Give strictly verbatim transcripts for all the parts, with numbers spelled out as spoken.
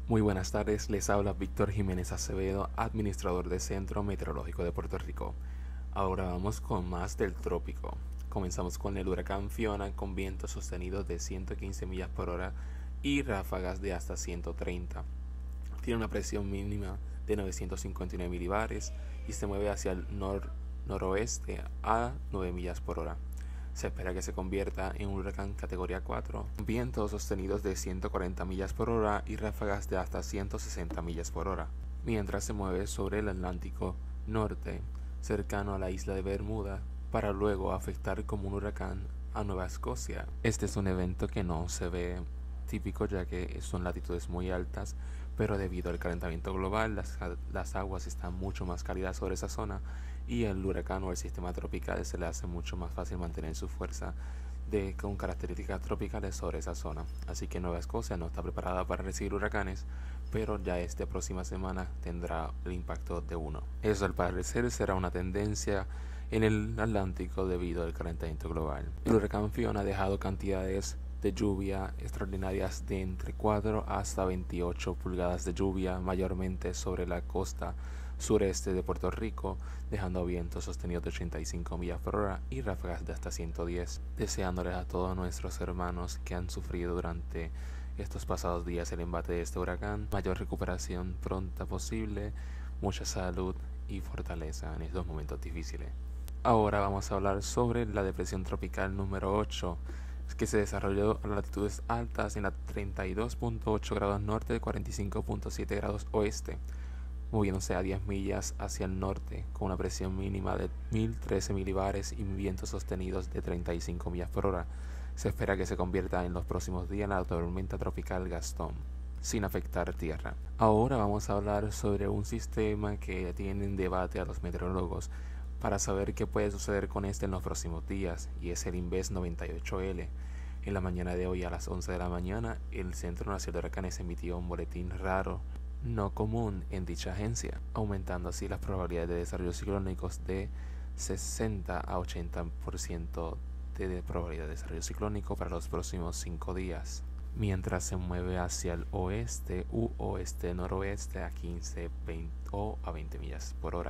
Muy buenas tardes, les habla Víctor Jiménez Acevedo, administrador del Centro Meteorológico de Puerto Rico. Ahora vamos con más del trópico. Comenzamos con el huracán Fiona con vientos sostenidos de ciento quince millas por hora y ráfagas de hasta ciento treinta. Tiene una presión mínima de novecientos cincuenta y nueve milibares y se mueve hacia el nor noroeste a nueve millas por hora. Se espera que se convierta en un huracán categoría cuatro, vientos sostenidos de ciento cuarenta millas por hora y ráfagas de hasta ciento sesenta millas por hora, mientras se mueve sobre el Atlántico Norte, cercano a la isla de Bermuda, para luego afectar como un huracán a Nueva Escocia. Este es un evento que no se ve típico ya que son latitudes muy altas, pero debido al calentamiento global las, las aguas están mucho más cálidas sobre esa zona y el huracán o el sistema tropical se le hace mucho más fácil mantener su fuerza de, con características tropicales sobre esa zona. Así que Nueva Escocia no está preparada para recibir huracanes, pero ya esta próxima semana tendrá el impacto de uno. Eso al parecer será una tendencia en el Atlántico debido al calentamiento global. El huracán Fiona ha dejado cantidades de lluvia extraordinarias de entre cuatro hasta veintiocho pulgadas de lluvia, mayormente sobre la costa sureste de Puerto Rico, dejando vientos sostenidos de ochenta y cinco millas por hora y ráfagas de hasta ciento diez, deseándoles a todos nuestros hermanos que han sufrido durante estos pasados días el embate de este huracán, mayor recuperación pronta posible, mucha salud y fortaleza en estos momentos difíciles. Ahora vamos a hablar sobre la depresión tropical número ocho, que se desarrolló a latitudes altas en la treinta y dos punto ocho grados norte de cuarenta y cinco punto siete grados oeste, moviéndose a diez millas hacia el norte con una presión mínima de mil trece milibares y vientos sostenidos de treinta y cinco millas por hora. Se espera que se convierta en los próximos días en la tormenta tropical Gastón, sin afectar tierra. Ahora vamos a hablar sobre un sistema que tiene en debate a los meteorólogos para saber qué puede suceder con este en los próximos días, y es el Inves noventa y ocho L. En la mañana de hoy a las once de la mañana, el Centro Nacional de Huracanes emitió un boletín raro no común en dicha agencia, aumentando así las probabilidades de desarrollo ciclónicos de sesenta a ochenta por ciento de, de probabilidad de desarrollo ciclónico para los próximos cinco días, mientras se mueve hacia el oeste u oeste-noroeste a quince veinte o a veinte millas por hora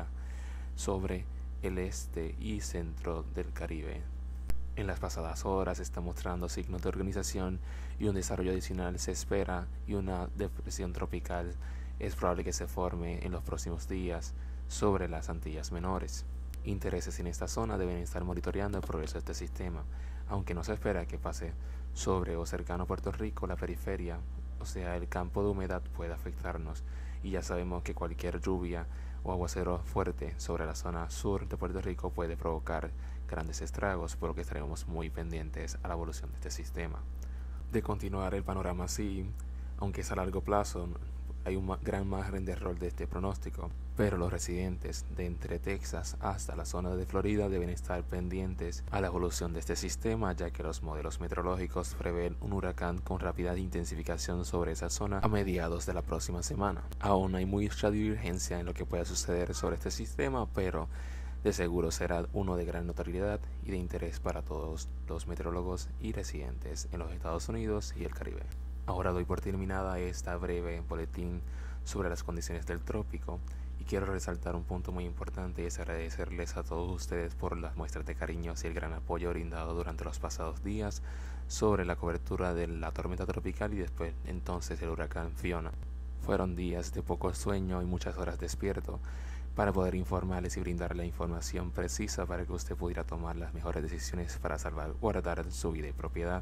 sobre el este y centro del Caribe. En las pasadas horas está mostrando signos de organización y un desarrollo adicional se espera, y una depresión tropical es probable que se forme en los próximos días sobre las Antillas Menores. Intereses en esta zona deben estar monitoreando el progreso de este sistema, aunque no se espera que pase sobre o cercano a Puerto Rico. La periferia, o sea el campo de humedad, puede afectarnos, y ya sabemos que cualquier lluvia o aguacero fuerte sobre la zona sur de Puerto Rico puede provocar grandes estragos, por lo que estaremos muy pendientes a la evolución de este sistema. De continuar el panorama así, aunque es a largo plazo, hay un gran margen de error de este pronóstico, pero los residentes de entre Texas hasta la zona de Florida deben estar pendientes a la evolución de este sistema, ya que los modelos meteorológicos prevén un huracán con rápida intensificación sobre esa zona a mediados de la próxima semana. Aún hay mucha divergencia en lo que pueda suceder sobre este sistema, pero de seguro será uno de gran notoriedad y de interés para todos los meteorólogos y residentes en los Estados Unidos y el Caribe. Ahora doy por terminada esta breve boletín sobre las condiciones del trópico, y quiero resaltar un punto muy importante, y es agradecerles a todos ustedes por las muestras de cariño y el gran apoyo brindado durante los pasados días sobre la cobertura de la tormenta tropical y después entonces el huracán Fiona. Fueron días de poco sueño y muchas horas despierto para poder informarles y brindar la información precisa para que usted pudiera tomar las mejores decisiones para salvaguardar su vida y propiedad.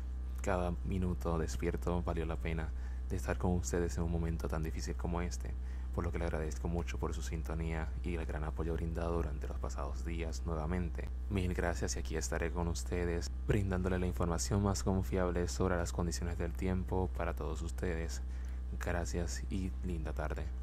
Cada minuto despierto valió la pena de estar con ustedes en un momento tan difícil como este, por lo que le agradezco mucho por su sintonía y el gran apoyo brindado durante los pasados días nuevamente. Mil gracias, y aquí estaré con ustedes brindándole la información más confiable sobre las condiciones del tiempo para todos ustedes. Gracias y linda tarde.